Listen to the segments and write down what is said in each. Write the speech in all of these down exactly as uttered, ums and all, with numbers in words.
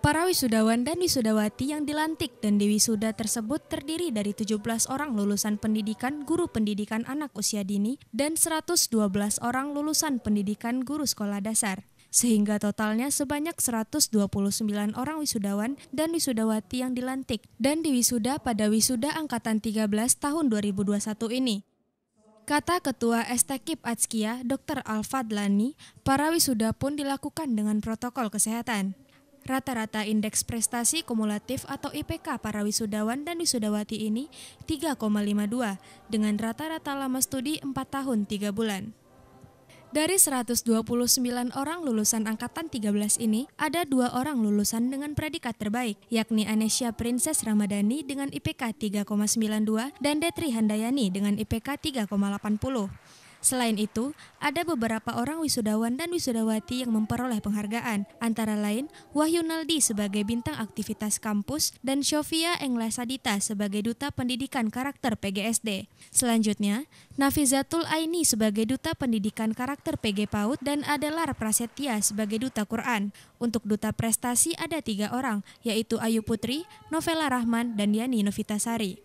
Para wisudawan dan wisudawati yang dilantik dan diwisuda tersebut terdiri dari tujuh belas orang lulusan pendidikan guru pendidikan anak usia dini dan seratus dua belas orang lulusan pendidikan guru sekolah dasar. Sehingga totalnya sebanyak seratus dua puluh sembilan orang wisudawan dan wisudawati yang dilantik dan diwisuda pada wisuda angkatan tiga belas tahun dua ribu dua puluh satu ini. Kata Ketua Estekip Atskia, Doktor Al-Fadlani, para wisuda pun dilakukan dengan protokol kesehatan. Rata-rata indeks prestasi kumulatif atau I P K para wisudawan dan wisudawati ini tiga koma lima dua dengan rata-rata lama studi empat tahun tiga bulan. Dari seratus dua puluh sembilan orang lulusan angkatan tiga belas ini, ada dua orang lulusan dengan predikat terbaik, yakni Anesya Princess Ramadhani dengan I P K tiga koma sembilan dua dan Detri Handayani dengan I P K tiga koma delapan nol. Selain itu, ada beberapa orang wisudawan dan wisudawati yang memperoleh penghargaan, antara lain Wahyu Naldi sebagai bintang aktivitas kampus dan Syofia Englasadita sebagai duta pendidikan karakter P G S D. Selanjutnya, Nafizatul Aini sebagai duta pendidikan karakter P G PAUD dan Adelar Prasetya sebagai duta Quran. Untuk duta prestasi ada tiga orang, yaitu Ayu Putri, Novela Rahman, dan Yani Novitasari.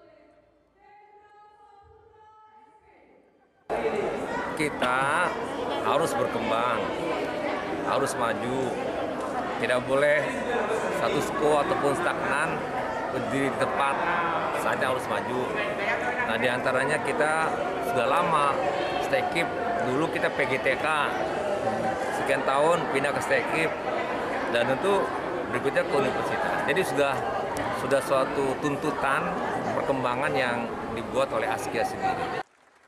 Kita harus berkembang, harus maju, tidak boleh status quo ataupun stagnan, berdiri di tempat, saatnya harus maju. Nah, diantaranya kita sudah lama Estekip, dulu kita P G T K, sekian tahun pindah ke Estekip, dan tentu berikutnya ke universitas. Jadi sudah sudah suatu tuntutan perkembangan yang dibuat oleh Atskia sendiri.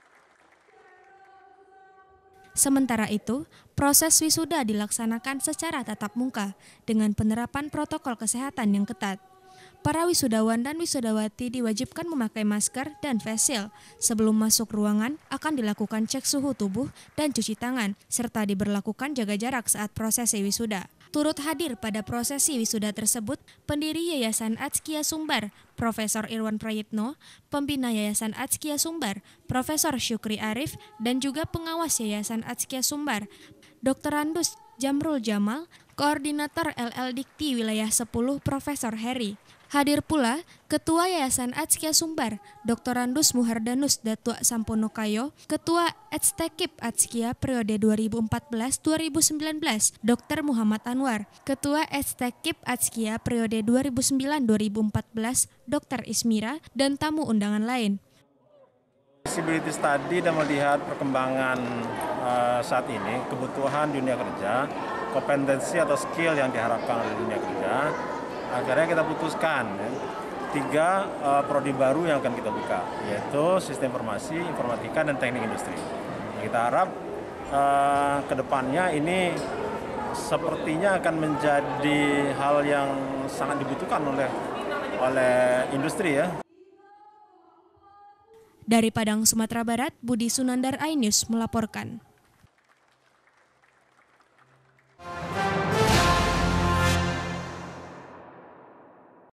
Sementara itu, proses wisuda dilaksanakan secara tatap muka dengan penerapan protokol kesehatan yang ketat. Para wisudawan dan wisudawati diwajibkan memakai masker dan face shield. Sebelum masuk ruangan akan dilakukan cek suhu tubuh dan cuci tangan, serta diberlakukan jaga jarak saat prosesi wisuda. Turut hadir pada prosesi wisuda tersebut pendiri Yayasan Atskia Sumbar, Profesor Irwan Prayitno, pembina Yayasan Atskia Sumbar, Profesor Syukri Arif, dan juga pengawas Yayasan Atskia Sumbar, Doktor Randus Jamrul Jamal, Koordinator L L Dikti Wilayah sepuluh Profesor Heri. Hadir pula Ketua Yayasan Atskia Sumbar, Doktor Randus Muhardanus Datua Sampono Kayo, Ketua Estekip Atskia periode dua ribu empat belas dua ribu sembilan belas, Doktor Muhammad Anwar, Ketua Estekip Atskia periode dua ribu sembilan dua ribu empat belas, Doktor Ismira, dan tamu undangan lain. Feasibility study dan melihat perkembangan uh, saat ini, kebutuhan dunia kerja, kompetensi atau skill yang diharapkan oleh dunia kerja, akhirnya kita putuskan ya, tiga uh, prodi baru yang akan kita buka, yaitu sistem informasi, informatika, dan teknik industri. Kita harap uh, ke depannya ini sepertinya akan menjadi hal yang sangat dibutuhkan oleh oleh industri ya. Dari Padang, Sumatera Barat, Budi Sunandar, iNews melaporkan.